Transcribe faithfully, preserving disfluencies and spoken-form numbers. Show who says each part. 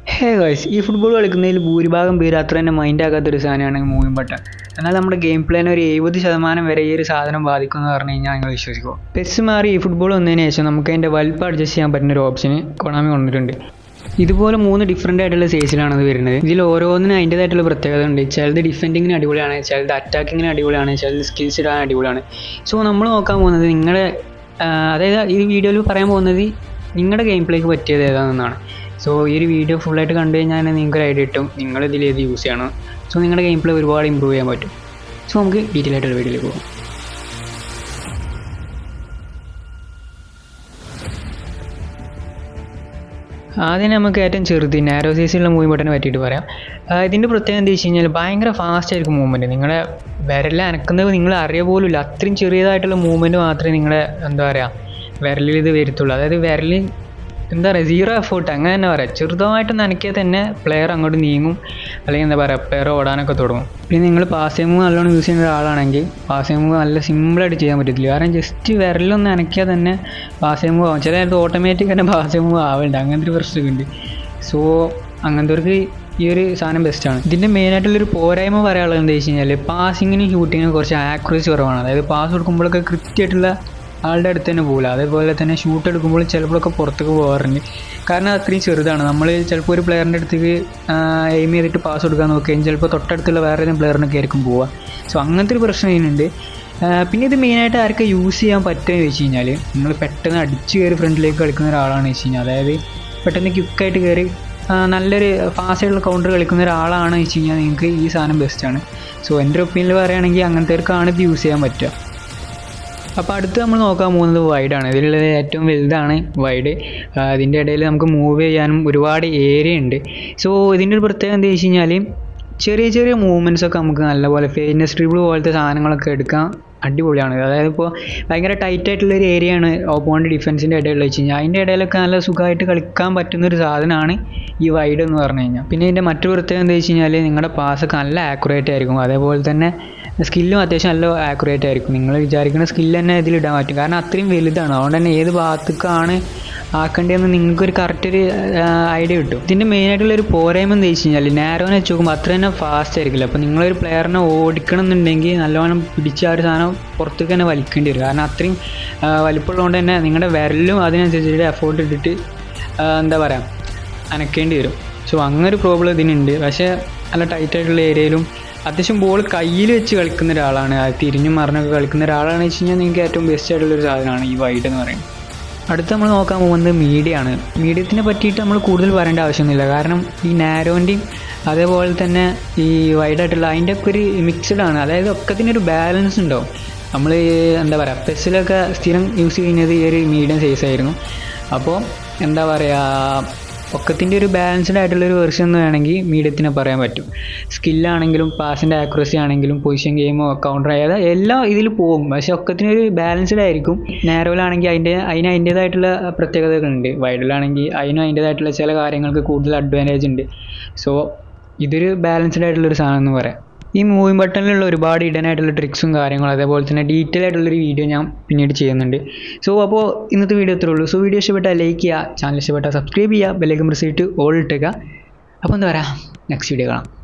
Speaker 1: Hey guys, ഈ football കളിക്കുന്നതിൽ ഭൂരിഭാഗം പേര് അത്ര തന്നെ മൈൻഡ് ആക്കാത്തൊരു സാധനമാണ് മൂവിംഗ് ബട്ടൺ. എന്നാൽ നമ്മുടെ ഗെയിം പ്ലേനെ ഒരു എഴുപത് ശതമാനം വരെ ഈ ഒരു സാധനം ബാധിക്കുമെന്ന് പറഞ്ഞു കഴിഞ്ഞാൽ നിങ്ങൾ വിശ്വസിക്കുമോ? പെസ് മാറി ഈ ഫുട്ബോൾ വന്നതിന് ശേഷം നമുക്ക് അതിൻ്റെ വലിപ്പം അഡ്ജസ്റ്റ് ചെയ്യാൻ പറ്റുന്ന ഒരു ഓപ്ഷന് കൊണാമി കൊണ്ടിട്ടുണ്ട്. ഇതുപോലെ മൂന്ന് ഡിഫറൻ്റ് ആയിട്ടുള്ള സൈസിലാണ് അത് വരുന്നത്. ഇതിൽ ഓരോന്നിനും അതിൻ്റേതായിട്ടുള്ള പ്രത്യേകത ഉണ്ട്. ചിലത് ഡിഫെൻഡിങ്ങിന് അടിപൊളിയാണ്, ചിലത് അറ്റാക്കിങ്ങിന് അടിപൊളിയാണ്, ചിലത് സ്കിൽസ് ഇടാൻ അടിപൊളിയാണ്. സോ നമ്മൾ നോക്കാൻ പോകുന്നത് നിങ്ങളുടെ അതായത് ഈ വീഡിയോയിൽ പറയാൻ പോകുന്നത് നിങ്ങളുടെ ഗെയിം പ്ലേക്ക് പറ്റിയത് ഏതാണെന്നാണ്. സോ ഈ ഒരു വീഡിയോ ഫുള്ളായിട്ട് കണ്ടു കഴിഞ്ഞാൽ നിങ്ങൾക്ക് ഒരു ഐഡിയ കിട്ടും നിങ്ങൾ ഇതിൽ ഏത് യൂസ് ചെയ്യണം. സോ നിങ്ങളുടെ ഗെയിം പ്ലേ ഒരുപാട് ഇമ്പ്രൂവ് ചെയ്യാൻ പറ്റും. സോ നമുക്ക് ഡീറ്റെയിൽ ആയിട്ടുള്ള വീഡിയോയിലേക്ക് പോകാം. ആദ്യം നമുക്ക് ഏറ്റവും ചെറുത് നാരോ സൈസിലുള്ള മൂവിംഗ് ബട്ടനെ പറ്റിയിട്ട് പറയാം. ഇതിൻ്റെ പ്രത്യേകത എന്താ വെച്ച് കഴിഞ്ഞാൽ ഭയങ്കര ഫാസ്റ്റ് ആയിരിക്കും മൂവ്മെൻറ്റ്. നിങ്ങളുടെ വിരലിൽ അനക്കുന്നത് നിങ്ങൾ അറിയ പോലും ഇല്ല. അത്രയും ചെറിയതായിട്ടുള്ള മൂവ്മെൻറ്റ് മാത്രമേ നിങ്ങളുടെ എന്താ പറയുക വിരലിൽ ഇത് വരുത്തുള്ളൂ. അതായത് വിരലിൽ എന്താ പറയുക സീറോ എഫേർട്ട് അങ്ങനെ തന്നെ പറയാം. ചെറുതായിട്ട് നനയ്ക്കിയാൽ തന്നെ പ്ലെയർ അങ്ങോട്ട് നീങ്ങും, അല്ലെങ്കിൽ എന്താ പറയുക പ്ലെയർ ഓടാനൊക്കെ തുടങ്ങും. പിന്നെ നിങ്ങൾ പാസ് മൂവ് നല്ലോണം യൂസ് ചെയ്യുന്ന ഒരാളാണെങ്കിൽ പാസ് മൂവ് നല്ല സിമ്പിളായിട്ട് ചെയ്യാൻ പറ്റത്തില്ല. കാരണം ജസ്റ്റ് വിരലൊന്ന് നനയ്ക്കിയാൽ തന്നെ പാസ് മൂവ് ആവും. ചില നേരത്ത് ഓട്ടോമാറ്റിക് തന്നെ പാസ് മൂവ് ആവുന്നുണ്ട്, അങ്ങനത്തെ ഒരു പ്രശ്നമൊക്കെ ഉണ്ട്. സോ അങ്ങനത്തെവർക്ക് ഈ ഒരു സാധനം ബെസ്റ്റാണ്. ഇതിൻ്റെ മെയിനായിട്ടുള്ളൊരു പോരായ്മ പറയാനുള്ളത് എന്താ വെച്ച് കഴിഞ്ഞാൽ പാസിങ്ങിനും ഷൂട്ടിങ്ങിനും കുറച്ച് ആക്യുറസി കുറവാണ്. അതായത് പാസ് കൊടുക്കുമ്പോഴൊക്കെ കൃത്യമായിട്ടുള്ള ആളുടെ അടുത്ത് തന്നെ പോകില്ല. അതേപോലെ തന്നെ ഷൂട്ട് എടുക്കുമ്പോൾ ചിലപ്പോഴൊക്കെ പുറത്തേക്ക് പോകാറുണ്ട്. കാരണം അത്രയും ചെറുതാണ്. നമ്മൾ ചിലപ്പോൾ ഒരു പ്ലെയറിൻ്റെ അടുത്തേക്ക് എയിം ചെയ്തിട്ട് പാസ് കൊടുക്കാൻ നോക്കുകയും ചിലപ്പോൾ തൊട്ടടുത്തുള്ള വേറെ ഏതെങ്കിലും പ്ലെയറിനൊക്കെ ആയിരിക്കും പോവുക. സോ അങ്ങനത്തെ ഒരു പ്രശ്നം ഇതിനുണ്ട്. പിന്നെ ഇത് മെയിനായിട്ട് ആർക്ക് യൂസ് ചെയ്യാൻ പറ്റുമെന്ന് വെച്ച് കഴിഞ്ഞാൽ നിങ്ങൾ പെട്ടെന്ന് അടിച്ച് കയറി ഫ്രണ്ടിലേക്ക് കളിക്കുന്ന ഒരാളാണെന്ന് വെച്ച് കഴിഞ്ഞാൽ, അതായത് പെട്ടെന്ന് ക്വിക്കായിട്ട് കയറി നല്ലൊരു ഫാസ്റ്റായിട്ടുള്ള കൗണ്ടർ കളിക്കുന്ന ഒരാളാണെന്ന് വെച്ച് കഴിഞ്ഞാൽ നിങ്ങൾക്ക് ഈ സാധനം ബെസ്റ്റാണ്. സോ എൻ്റെ ഒപ്പീനിയനിൽ പറയുകയാണെങ്കിൽ അങ്ങനത്തെവർക്കാണ് ഇത് യൂസ് ചെയ്യാൻ പറ്റുക. അപ്പോൾ അടുത്ത് നമ്മൾ നോക്കാൻ പോകുന്നത് വൈഡാണ്. ഇതിലുള്ളത് ഏറ്റവും വലുതാണ് വൈഡ്. അതിൻ്റെ ഇടയിൽ നമുക്ക് മൂവ് ചെയ്യാനും ഒരുപാട് ഏരിയ ഉണ്ട്. സോ ഇതിൻ്റെ ഒരു പ്രത്യേകത എന്താ വെച്ച് കഴിഞ്ഞാൽ ചെറിയ ചെറിയ മൂവ്മെൻറ്റ്സൊക്കെ നമുക്ക് നല്ലപോലെ ഫേറ്റ്നസ് ഡ്രിബിൾ പോലത്തെ സാധനങ്ങളൊക്കെ എടുക്കാൻ അടിപൊളിയാണ്. അതായത് ഇപ്പോൾ ഭയങ്കര ടൈറ്റായിട്ടുള്ളൊരു ഏരിയയാണ് ഓപ്പോണൻ്റ് ഡിഫൻസിൻ്റെ ഇടയിൽ വെച്ച് കഴിഞ്ഞാൽ അതിൻ്റെ ഇടയിലൊക്കെ നല്ല സുഖമായിട്ട് കളിക്കാൻ പറ്റുന്നൊരു സാധനമാണ് ഈ വൈഡ് എന്ന് പറഞ്ഞു കഴിഞ്ഞാൽ. പിന്നെ ഇതിൻ്റെ മറ്റൊരു പ്രത്യേകത എന്താ വെച്ച് കഴിഞ്ഞാൽ നിങ്ങളുടെ പാസൊക്കെ നല്ല ആക്യുറേറ്റ് ആയിരിക്കും. അതേപോലെ തന്നെ സ്കില്ലും അത്യാവശ്യം നല്ല ആക്യുറേറ്റ് ആയിരിക്കും. നിങ്ങൾ വിചാരിക്കുന്ന സ്കില്ല് തന്നെ ഇതിലിടാൻ പറ്റും. കാരണം അത്രയും വലുതാണ്. അതുകൊണ്ട് തന്നെ ഏത് ഭാഗത്തേക്കാണ് ആക്കേണ്ടതെന്ന് നിങ്ങൾക്കൊരു കറക്റ്റ് ഒരു ഐഡിയ കിട്ടും. ഇതിൻ്റെ മെയിനായിട്ടുള്ളൊരു പോരായ്മ എന്താ വെച്ച് കഴിഞ്ഞാൽ നാരോനെ വെച്ച് നോക്കുമ്പോൾ അത്ര തന്നെ ഫാസ്റ്റ് ആയിരിക്കില്ല. അപ്പോൾ നിങ്ങളൊരു പ്ലെയറിനെ ഓടിക്കണം എന്നുണ്ടെങ്കിൽ നല്ലവണ്ണം പിടിച്ച ആ ഒരു സാധനം പുറത്തേക്ക് തന്നെ വലിക്കേണ്ടി വരും. കാരണം അത്രയും വലിപ്പമുള്ളതുകൊണ്ട് തന്നെ നിങ്ങളുടെ വിരലും അതിനനുസരിച്ചിട്ട് എഫോർട്ട് ഇട്ടിട്ട് എന്താ പറയുക അനക്കേണ്ടി വരും. സോ അങ്ങനെ ഒരു പ്രോബ്ലം ഇതിനുണ്ട്. പക്ഷേ നല്ല ടൈറ്റായിട്ടുള്ള ഏരിയയിലും അത്യാവശ്യം ബോൾ കയ്യിൽ വെച്ച് കളിക്കുന്ന ഒരാളാണ്, അത് തിരിഞ്ഞും മറിഞ്ഞൊക്കെ കളിക്കുന്ന ഒരാളാണെന്ന് വെച്ച് കഴിഞ്ഞാൽ നിങ്ങൾക്ക് ഏറ്റവും ബെസ്റ്റ് ആയിട്ടുള്ളൊരു സാധനമാണ് ഈ വൈഡ് എന്ന് പറയുന്നത്. അടുത്ത് നമ്മൾ നോക്കാൻ പോകുന്നത് മീഡിയ ആണ്. മീഡിയത്തിനെ പറ്റിയിട്ട് നമ്മൾ കൂടുതൽ പറയേണ്ട ആവശ്യമൊന്നുമില്ല. കാരണം ഈ നാരോൻ്റെയും അതേപോലെ തന്നെ ഈ വൈഡായിട്ടുള്ള അതിൻ്റെ ഒക്കെ ഒരു മിക്സഡ് ആണ്. അതായത് ഒക്കത്തിനൊരു ബാലൻസ് ഉണ്ടാവും. നമ്മൾ എന്താ പറയുക പെസ്സിലൊക്കെ സ്ഥിരം യൂസ് ചെയ്യുന്നത് ഈ ഒരു മീഡിയം സൈസ് ആയിരുന്നു. അപ്പോൾ എന്താ പറയുക ഒക്കത്തിൻ്റെ ഒരു ബാലൻസ്ഡ് ആയിട്ടുള്ളൊരു വെർഷൻ എന്ന് വേണമെങ്കിൽ മീഡിയത്തിനെ പറയാൻ പറ്റും. സ്കില്ലാണെങ്കിലും പാസിൻ്റെ ആക്യുറസി ആണെങ്കിലും പൊസിഷൻ ഗെയിമോ കൗണ്ടർ ആയത് എല്ലാം ഇതിൽ പോകും. പക്ഷേ ഒക്കത്തിനൊരു ബാലൻസ്ഡ് ആയിരിക്കും. നാരോയിലാണെങ്കിൽ അതിൻ്റെ അതിന് അതിൻ്റേതായിട്ടുള്ള പ്രത്യേകതകളുണ്ട്. വൈഡിലാണെങ്കിൽ അതിനും അതിൻ്റേതായിട്ടുള്ള ചില കാര്യങ്ങൾക്ക് കൂടുതൽ അഡ്വാൻറ്റേജ് ഉണ്ട്. സോ ഇതൊരു ബാലൻസ്ഡ് ആയിട്ടുള്ളൊരു സാധനം എന്ന് പറയാം. ഈ മൂവിംഗ് ബട്ടണിലുള്ള ഒരുപാട് ഇടാനായിട്ടുള്ള ട്രിക്സും കാര്യങ്ങളും അതേപോലെ തന്നെ ഡീറ്റെയിൽ ആയിട്ടുള്ളൊരു വീഡിയോ ഞാൻ പിന്നീട് ചെയ്യുന്നുണ്ട്. സോ അപ്പോൾ ഇന്നത്തെ വീഡിയോ ഇത്രേ ഉള്ളൂ. സോ വീഡിയോ ഇഷ്ടപ്പെട്ടാൽ ലൈക്ക് ചെയ്യുക, ചാനൽ ഇഷ്ടപ്പെട്ടാൽ സബ്സ്ക്രൈബ് ചെയ്യുക, ബെല്ലൈക്കൺ പ്രസ് ചെയ്തിട്ട് ഓൾ ഇട്ടേക്കുക. അപ്പോൾ എന്താ പറയുക നെക്സ്റ്റ് വീഡിയോ കാണാം.